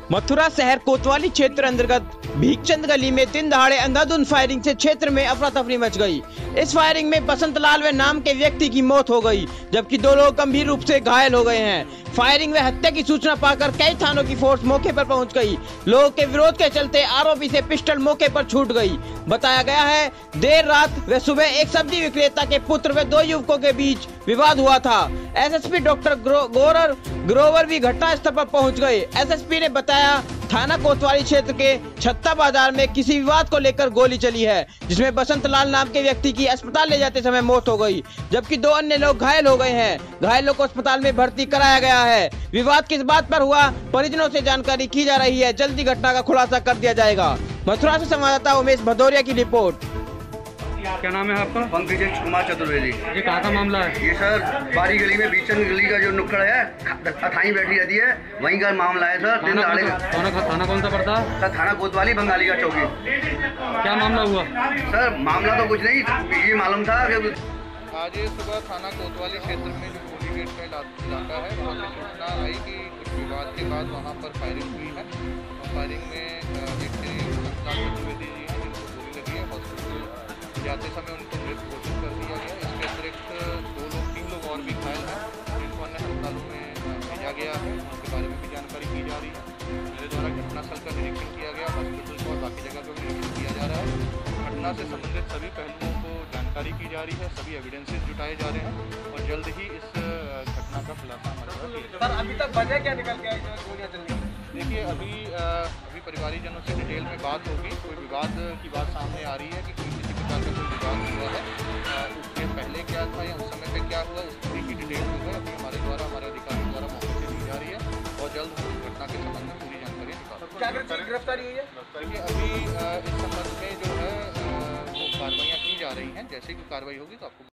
मथुरा शहर कोतवाली क्षेत्र अंतर्गत भीखचंद गली में दिन दहाड़े अंधाधुंध फायरिंग से क्षेत्र में अफरा तफरी मच गई। इस फायरिंग में बसंत लाल व नाम के व्यक्ति की मौत हो गई, जबकि 2 लोग गंभीर रूप से घायल हो गए हैं। फायरिंग में हत्या की सूचना पाकर कई थानों की फोर्स मौके पर पहुंच गई। लोगों के विरोध के चलते आरोपी से पिस्टल मौके पर छूट गई। बताया गया है देर रात व सुबह एक सब्जी विक्रेता के पुत्र व 2 युवकों के बीच विवाद हुआ था। एसएसपी डॉक्टर ग्रोवर भी घटनास्थल पर पहुंच गए। एसएसपी ने बताया थाना कोतवाली क्षेत्र के छत्ता बाजार में किसी विवाद को लेकर गोली चली है, जिसमें बसंत लाल नाम के व्यक्ति की अस्पताल ले जाते समय मौत हो गई, जबकि 2 अन्य लोग घायल हो गए हैं। घायलों को अस्पताल में भर्ती कराया गया है। विवाद किस बात पर हुआ, परिजनों से जानकारी की जा रही है। जल्दी घटना का खुलासा कर दिया जाएगा। मथुरा से संवाददाता उमेश भदौरिया की रिपोर्ट। क्या नाम है आपका? पंकज कुमार चतुर्वेदी। ये कहाँ का मामला है? ये सर बारी गली में भीखचंद गली का जो नुक्कड़ है, अथाई बैठी रहती है, वहीं का मामला है सर। दिन दहाड़े थाना कौन सा पड़ता है? सर थाना कोतवाली बंगाली का चौकी। क्या मामला हुआ? सर मामला तो कुछ नहीं, ये मालूम था कि आज सुबह थाना कोतवाली क्षेत्र में जो गोली गेट का इलाका है, वहाँ से सूचना आई कि कुछ विवाद के बाद वहाँ पर फायरिंग हुई है। फायरिंग में एक चतुर्वेदी जी हैं जिनको गोली लगी है। हॉस्पिटल जाते समय उनको मृत घोषित कर दिया गया। इसके अतिरिक्त 3 लोग और भी घायल हैं, जिनको अन्य अस्पतालों में भेजा गया है। उनके बारे में भी जानकारी की जा रही है। मेरे द्वारा घटनास्थल का निरीक्षण किया गया, हॉस्पिटल को और बाकी जगह का भी निरीक्षण किया जा रहा है। घटना से संबंधित सभी पहलुओं को जानकारी की जा रही है, सभी एविडेंसेस जुटाए जा रहे हैं और जल्द ही इस घटना का खुलासा हमारे द्वारा किया जाएगा। अभी तक वजह क्या निकल के आई गोलियां चलने की? देखिए अभी परिवारीजनों से डिटेल में बात होगी। कोई विवाद की बात सामने आ रही है कि कोई किसी प्रकार का कोई विवाद हुआ है, उसके पहले क्या था या उस समय पे क्या हुआ, इस पूरी की डिटेल जो है अभी हमारे अधिकारियों द्वारा मौके से दी जा रही है और जल्द घटना के संबंध में पूरी जानकारी निकाल। गिरफ्तारी हुई है? देखिए अभी इस संबंध में जो है वो कार्रवाइयाँ की जा रही हैं। जैसे कि कार्रवाई होगी तो आपको